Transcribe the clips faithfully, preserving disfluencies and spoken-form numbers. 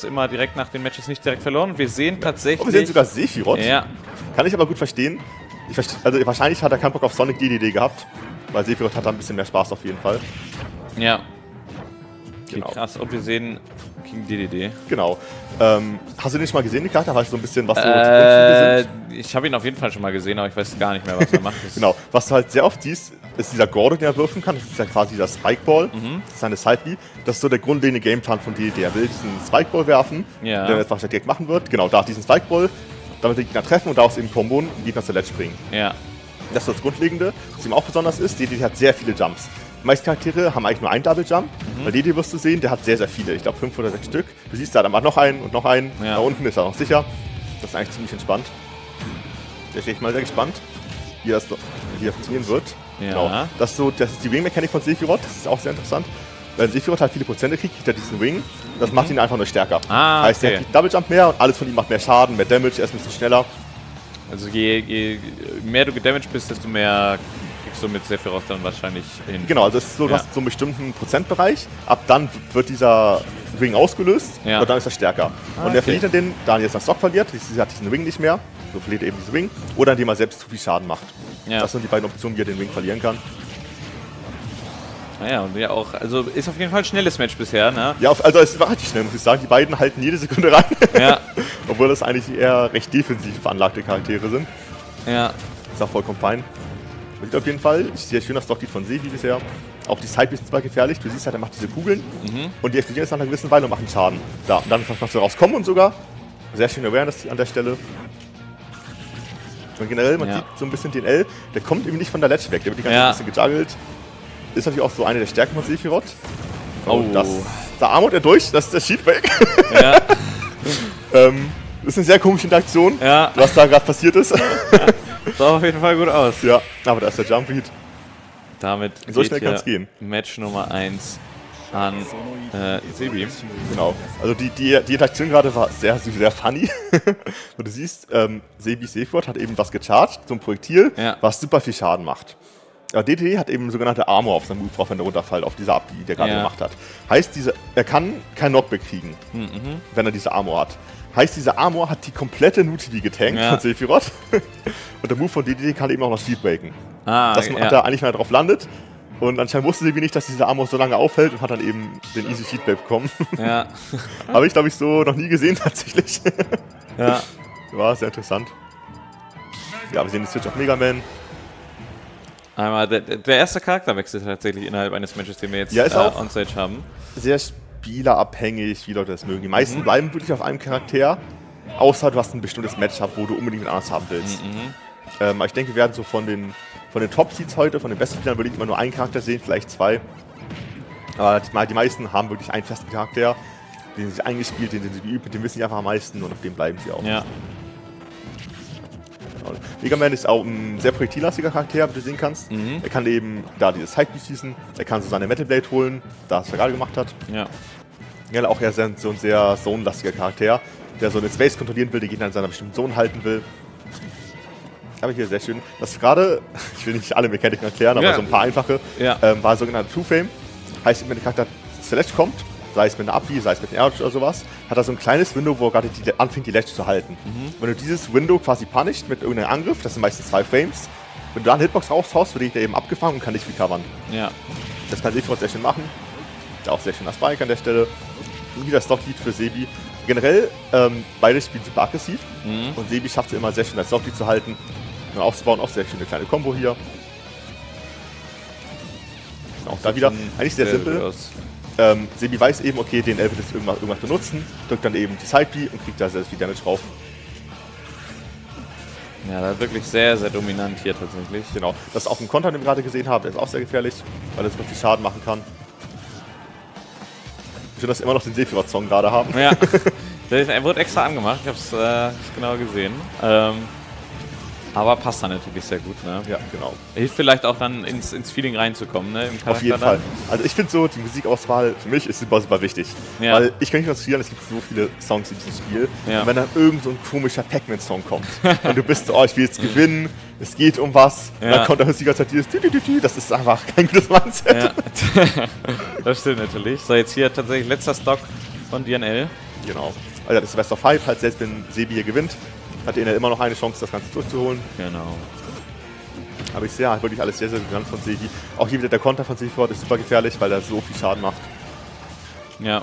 immer direkt nach den Matches nicht direkt verloren. Und wir sehen tatsächlich... Oh, wir sehen sogar Sephiroth. Ja. Kann ich aber gut verstehen. Ich verste also wahrscheinlich hat er keinen Bock auf Sonic D D D gehabt, weil Sephiroth hat da ein bisschen mehr Spaß auf jeden Fall. Ja. Okay, Genau. krass. Und wir sehen King D D D. Genau. Ähm, hast du den schon mal gesehen, die Charakter? Weißt du so ein bisschen, was so äh, die sind? Ich habe ihn auf jeden Fall schon mal gesehen, aber ich weiß gar nicht mehr, was er macht. Genau. Was du halt sehr oft siehst, ist dieser Gordo, den er würfen kann. Das ist ja quasi dieser Spikeball. Mhm. Das ist seine Side-B. Das ist so der grundlegende Gameplan von D D D. Er will diesen Spikeball werfen, ja. der etwas direkt machen wird. Genau, da diesen Spikeball, damit den Gegner treffen und daraus eben Kombon den Gegner zur Ledge bringen. Ja. Das ist das Grundlegende. Was ihm auch besonders ist, D D D hat sehr viele Jumps. Die meisten Charaktere haben eigentlich nur einen Double Jump. Mhm. Bei D D D wirst du sehen, der hat sehr, sehr viele. Ich glaube fünf oder sechs Stück. Du siehst da dann mal noch einen und noch einen. Ja. Da unten ist er noch sicher. Das ist eigentlich ziemlich entspannt. Da bin ich mal sehr gespannt, wie das, wie das funktionieren wird. Ja. Genau. Das ist, so, das ist die Wing-Mechanik von Sephiroth. Das ist auch sehr interessant. Wenn Sephiroth halt viele Prozente kriegt, kriegt er diesen Wing. Das mhm. macht ihn einfach nur stärker. Ah, das heißt, okay. er kriegt Double Jump mehr und alles von ihm macht mehr Schaden, mehr Damage, er ist ein bisschen schneller. Also je, je mehr du gedamaged bist, desto mehr kriegst du mit Sephiroth dann wahrscheinlich hin. Genau, also es ist so, du ja. hast so einen bestimmten Prozentbereich. Ab dann wird dieser Wing ausgelöst ja. und dann ist er stärker. Ah, und er okay. verliert dann den, da er jetzt seinen Stock verliert, sie hat diesen Wing nicht mehr, so verliert er eben diesen Wing. Oder indem er selbst zu viel Schaden macht. Ja. Das sind die beiden Optionen, wie er den Wing verlieren kann. Naja, und ja auch, also ist auf jeden Fall ein schnelles Match bisher, ne? Ja, also es war richtig schnell, muss ich sagen. Die beiden halten jede Sekunde rein. Ja. Obwohl das eigentlich eher recht defensiv veranlagte Charaktere sind. Ja. Ist auch vollkommen fein. Man sieht auf jeden Fall, ich sehe schön das Stocklied von Sebi bisher. Auch die Sidebeats sind zwar gefährlich, du siehst halt, er macht diese Kugeln mhm. und die explodieren jetzt nach einer gewissen Weile und machen Schaden. Da, und dann kannst du rauskommen und sogar. Sehr schön Awareness an der Stelle. Und generell, man ja. sieht so ein bisschen den L, der kommt irgendwie nicht von der Ledge weg, der wird die ganze Zeit ja. ein bisschen gejuggelt. Ist natürlich auch so eine der Stärken von Sephiroth. Oh. Das, da armut er durch, das ist der Sheetback. Ja. ähm, das ist eine sehr komische Interaktion, ja. was da gerade passiert ist. Ja. Sah auf jeden Fall gut aus. Ja, aber da ist der Jump Beat. Damit so schnell kann es gehen. Match Nummer eins an äh, Sebi. Genau. Also die, die, die Interaktion gerade war sehr, sehr funny. Und du siehst, ähm, Sebi Sephiroth hat eben was gecharged, so ein Projektil, ja. was super viel Schaden macht. Aber D D D hat eben sogenannte Armor auf seinem Move drauf, wenn er runterfällt, auf diese Up, die er gerade ja. gemacht hat. Heißt, diese, er kann kein Knockback kriegen, mhm. wenn er diese Armor hat. Heißt, diese Armor hat die komplette Nutili getankt ja. von Sephiroth. Und der Move von D D D kann eben auch noch Sheetbreaken. Ah, dass man ja. da eigentlich mal drauf landet. Und anscheinend wusste Sebi nicht, dass diese Armor so lange aufhält und hat dann eben den Easy Sheetback bekommen. Ja. Habe ich, glaube ich, so noch nie gesehen tatsächlich. Ja. War sehr interessant. Ja, wir sehen den Switch auf Mega Man. Einmal der, der erste Charakterwechsel tatsächlich innerhalb eines Matches, den wir jetzt ja, ist äh, auch on-stage haben. Sehr spielerabhängig, wie Leute das mögen. Die meisten mhm. bleiben wirklich auf einem Charakter, außer du hast ein bestimmtes Matchup, wo du unbedingt einen anders haben willst. Mhm. Ähm, ich denke, wir werden so von den, von den Top-Seeds heute, von den besten Spielern, würde ich immer nur einen Charakter sehen, vielleicht zwei. Aber die, die meisten haben wirklich einen festen Charakter, den sie sich eingespielt, den sie geübt, mit dem wissen sie einfach am meisten und auf dem bleiben sie auch. Ja. Mega Man ist auch ein sehr projektillastiger Charakter, wie du sehen kannst. Mhm. Er kann eben da dieses Sidebeat schießen, er kann so seine Metal Blade holen, da es er gerade gemacht hat. Ja. Ja, auch er ist so ein sehr zonelastiger Charakter, der so den Space kontrollieren will, den Gegner in seiner bestimmten Zone halten will. Aber hier sehr schön. Das gerade, ich will nicht alle Mechaniken erklären, aber ja. so ein paar einfache, ja. ähm, war sogenannte Two-Frame. Heißt, wenn der Charakter zur Ledge kommt, sei es mit einer Up-B, sei es mit einem Air oder sowas, hat er so ein kleines Window, wo er gerade die, anfängt, die Ledge zu halten. Mhm. Wenn du dieses Window quasi punisht mit irgendeinem Angriff, das sind meistens zwei Frames, wenn du da eine Hitbox raushaust, wird der eben abgefangen und kann dich recovern. Ja. Das kann Sephiroth sehr schön machen. Auch sehr schöner Spike an der Stelle. Und wieder Stocklied für Sebi. Generell, ähm, beide spielen super aggressiv. Mhm. Und Sebi schafft es immer sehr schön, das Stocklied zu halten und aufzubauen. Auch sehr schöne kleine Combo hier. Auch da wieder eigentlich sehr, sehr simpel. Ähm, Sebi weiß eben, okay, den L wird jetzt irgendwas, irgendwas benutzen, drückt dann eben die Side-B und kriegt da sehr viel Damage drauf. Ja, das ist wirklich sehr, sehr dominant hier tatsächlich. Genau. Das ist auch ein Konter, den wir gerade gesehen haben, der ist auch sehr gefährlich, weil er super viel Schaden machen kann. Schön, dass wir immer noch den Sephiroth-Song gerade haben. Ja, er wurde extra angemacht, ich habe es äh, genau gesehen. Ähm, aber passt dann natürlich sehr gut, ne? Ja, genau. Hilft vielleicht auch dann ins, ins Feeling reinzukommen, ne? Im Charakter Auf jeden dann. Fall. Also ich finde so, die Musikauswahl für mich ist super, super wichtig. Ja. Weil ich kann nicht konzentrieren, es gibt so viele Songs in diesem Spiel. Ja. Und wenn dann irgend so ein komischer Pac-Man-Song kommt und du bist so, oh, ich will jetzt gewinnen, es geht um was, ja. und dann kommt da die ganze Zeit dieses Tü -tü -tü -tü, das ist einfach kein gutes Mindset. Ja. Das stimmt natürlich. So, jetzt hier tatsächlich letzter Stock von D N L. Genau. Also das ist Best of Five, halt selbst wenn Sebi hier gewinnt, hat er immer noch eine Chance, das Ganze durchzuholen. Genau. Aber ich sehe halt wirklich alles sehr, sehr gut von Sebi. Auch hier wieder der Konter von Sephiroth ist super gefährlich, weil er so viel Schaden macht. Ja.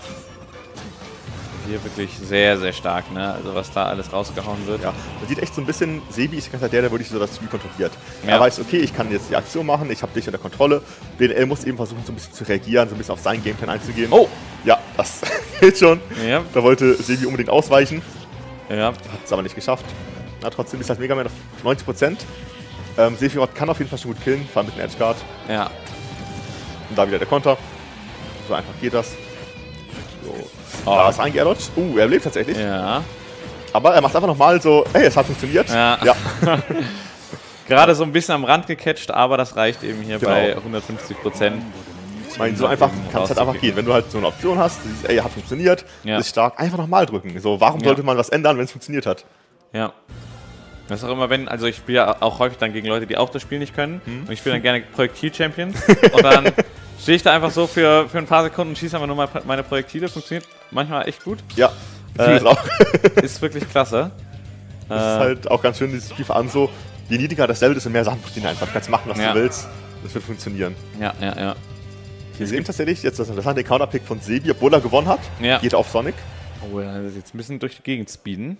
Hier wirklich sehr, sehr stark, ne? Also was da alles rausgehauen wird. Ja, man sieht echt so ein bisschen, Sebi ist der, der wirklich so das Spiel kontrolliert. Ja. Er weiß, okay, ich kann jetzt die Aktion machen, ich habe dich unter Kontrolle. D N L muss eben versuchen, so ein bisschen zu reagieren, so ein bisschen auf seinen Gameplan einzugehen. Oh! Ja, das geht schon. Ja. Da wollte Sebi unbedingt ausweichen. Ja. Hat es aber nicht geschafft. Na, trotzdem ist das Mega Man auf neunzig Prozent. Ähm, Sephiroth kann auf jeden Fall schon gut killen, vor allem mit dem Edgeguard. Ja. Und da wieder der Konter. So einfach geht das. So. Oh. Da ist ein Gear-Dodge. Uh, er lebt tatsächlich. Ja. Aber er macht einfach nochmal so, hey, es hat funktioniert. Ja. Ja. Gerade so ein bisschen am Rand gecatcht, aber das reicht eben hier Genau. bei hundertfünfzig Prozent. Ich meine, so einfach kann es halt einfach gehen. Wenn du halt so eine Option hast, du siehst, ey, hat funktioniert, Ja. ist stark, einfach nochmal drücken. So, warum Ja. sollte man was ändern, wenn es funktioniert hat? Ja. Das ist auch immer, wenn, also ich spiele ja auch häufig dann gegen Leute, die auch das Spiel nicht können. Hm. Und ich spiele dann gerne Projektil-Champions. Und dann stehe ich da einfach so für, für ein paar Sekunden und schieße einfach nur mal meine Projektile. Funktioniert manchmal echt gut. Ja, Äh, äh, auch. Ist wirklich klasse. Das ist halt auch ganz schön, dieses Spiel an so, je niedriger das Level ist, desto mehr Sachen funktionieren einfach. Du kannst machen, was Ja. du willst. Das wird funktionieren. Ja, ja, ja. Wir sehen tatsächlich jetzt das interessante Counterpick von Sebi, obwohl er gewonnen hat. Ja. Geht auf Sonic. Oh ja, das ist jetzt ein bisschen durch die Gegend speeden.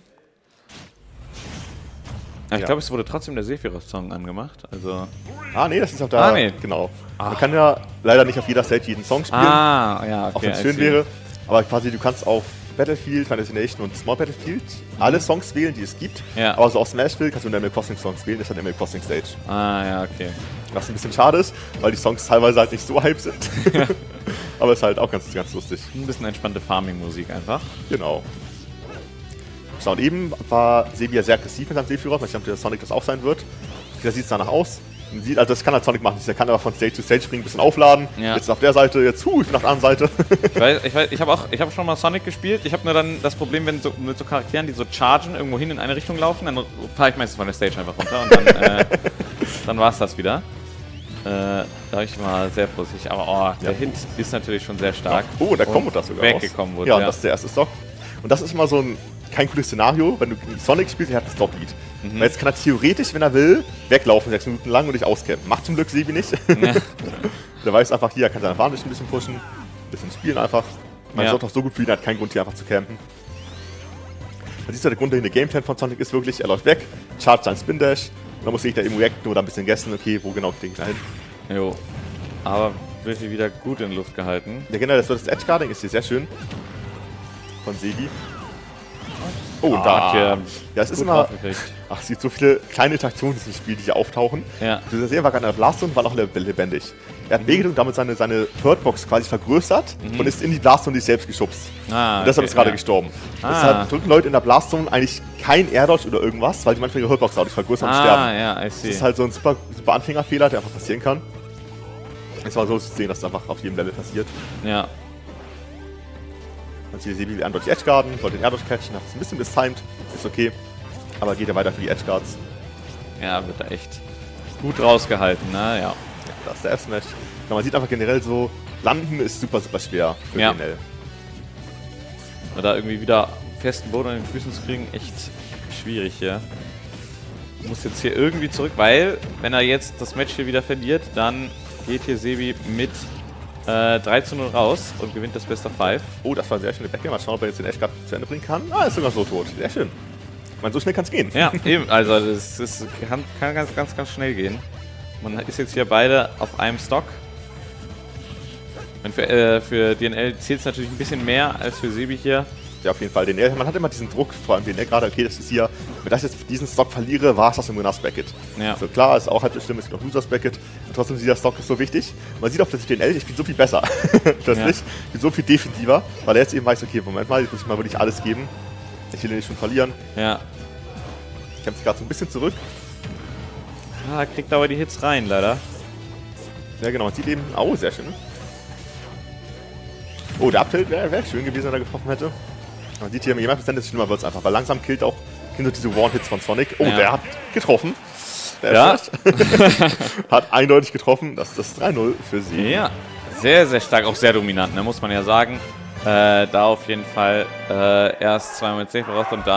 Aber ich Ja. glaube, es wurde trotzdem der Sephiroth-Song angemacht. Also. Ah, nee, das ist auch da. Ah, nee. Genau. Ah. Man kann ja leider nicht auf jeder Stage jeden Song spielen. Ah, ja, okay. Auch wenn es I schön see. wäre. Aber quasi, du kannst auf Battlefield, Final Destination und Small Battlefield alle Songs wählen, die es gibt. Ja. Aber so auf Smashville kannst du nur Animal Crossing Songs wählen, das ist dann Animal Crossing Stage. Ah, ja, okay. Was ein bisschen schade ist, weil die Songs teilweise halt nicht so hype sind. Aber ist halt auch ganz, ganz lustig. Ein bisschen entspannte Farming-Musik einfach. Genau. So, und eben war Sebi ja sehr aggressiv mit seinem Sephiroth, weil ich glaube, dass Sonic das auch sein wird. Da sieht es danach aus. Man sieht, also das kann halt Sonic machen, der kann aber von Stage zu Stage springen, ein bisschen aufladen. Ja. Jetzt auf der Seite, jetzt huh, ich bin auf der anderen Seite. Ich weiß, ich, weiß, ich habe auch, ich habe schon mal Sonic gespielt. Ich habe nur dann das Problem, wenn so, mit so Charakteren, die so chargen, irgendwo hin in eine Richtung laufen, dann fahre ich meistens von der Stage einfach runter und dann, äh, dann war es das wieder. Äh, da habe ich mal sehr vorsichtig. Aber oh, der Ja. Hit ist natürlich schon sehr stark. Oh, da Und kommt das sogar weggekommen raus. wurde. Ja, Ja, und das ist der erste Stock. Und das ist immer so ein kein cooles Szenario, wenn du gegen Sonic spielst, der hat einen Stop-Lead. Mhm. Weil jetzt kann er theoretisch, wenn er will, weglaufen, sechs Minuten lang und dich auscampen. Macht zum Glück Sebi nicht. Ja. Der weiß einfach, hier, er kann seine Advantage ein bisschen pushen, ein bisschen spielen einfach. Man Ja. ist auch so gut für ihn, er hat keinen Grund, hier einfach zu campen. Man sieht ja, der grundlegende Gameplan von Sonic ist wirklich, er läuft weg, chargt seinen Spin-Dash, und dann muss ich da eben reacten oder ein bisschen guessen, okay, wo genau kriege ich da hin. Jo. Aber wirklich wieder gut in Luft gehalten. Ja, generell, das, das Edge-Guarding ist hier sehr schön. Von Sebi. Oh, und Ah, da. hat er Ja, es ist gut immer. draufgekriegt. Ach, es gibt so viele kleine Interaktionen in diesem Spiel, die hier auftauchen. Ja. Du siehst, er war gerade in der Blastzone, war noch lebendig. Er hat B gedrückt und damit seine, seine Thirdbox quasi vergrößert Mhm. und ist in die Blastzone sich selbst geschubst. Ah, Und deshalb okay, ist gerade ja. gestorben. Ah. Deshalb drücken Leute in der Blastzone eigentlich kein Air-Dodge oder irgendwas, weil die manchmal ihre Thirdbox dadurch vergrößern und Ah, sterben. ja, I Das see. ist halt so ein super, super Anfängerfehler, der einfach passieren kann. Es war so zu sehen, dass das einfach auf jedem Level passiert. Ja. Und hier Sebi eindeutig Edgeguarden, wollte den Air-Dodge catchen, hat es ein bisschen mistimed, ist okay. Aber geht ja weiter für die Edgeguards. Ja, wird da echt gut rausgehalten, ne? Ja. Da ist der F-Smash. Ja, man sieht einfach generell so, landen ist super, super schwer für Ja. D N L. Und da irgendwie wieder festen Boden an den Füßen zu kriegen, echt schwierig hier. Muss jetzt hier irgendwie zurück, weil, wenn er jetzt das Match hier wieder verliert, dann geht hier Sebi mit äh, drei zu null raus und gewinnt das Best of Five. Oh, das war sehr schön. Backgame. Mal schauen, ob er jetzt den Edgeguard zu Ende bringen kann. Ah, ist sogar so tot. Sehr schön. Ich meine, so schnell kann es gehen. Ja, eben. Also, das ist, kann, kann ganz, ganz, ganz schnell gehen. Man ist jetzt hier beide auf einem Stock. Und für, äh, für D N L zählt es natürlich ein bisschen mehr als für Sebi hier. Ja, auf jeden Fall. D N L, man hat immer diesen Druck, vor allem D N L gerade, okay, das ist hier, wenn ich jetzt diesen Stock verliere, war es das im Winners Bracket. Ja. So klar, ist auch halb so schlimm, es gibt noch Losers Bracket. Und trotzdem, dieser Stock ist so wichtig. Man sieht auch, dass D N L, ich bin so viel besser. Plötzlich. Ja. Ich bin so viel defensiver, weil er jetzt eben weiß, okay, Moment mal, jetzt muss ich mal wirklich alles geben. Ich will ihn nicht schon verlieren. Ja. Ich habe mich gerade so ein bisschen zurück. Ah, kriegt aber die Hits rein, leider. Ja, genau, man sieht eben, oh, sehr schön. Oh, der Uptilt wäre wär schön gewesen, wenn er getroffen hätte. Man sieht hier, je mehr Prozent, desto schlimmer wird es einfach, weil langsam killt auch killen so diese One-Hits von Sonic. Oh, Ja. der hat getroffen. Der Ja. ist hat eindeutig getroffen. Das ist das drei null für sie. Ja. Sehr, sehr stark, auch sehr dominant, ne, muss man ja sagen. Äh, da auf jeden Fall äh, erst zweimal zehn voraus und dann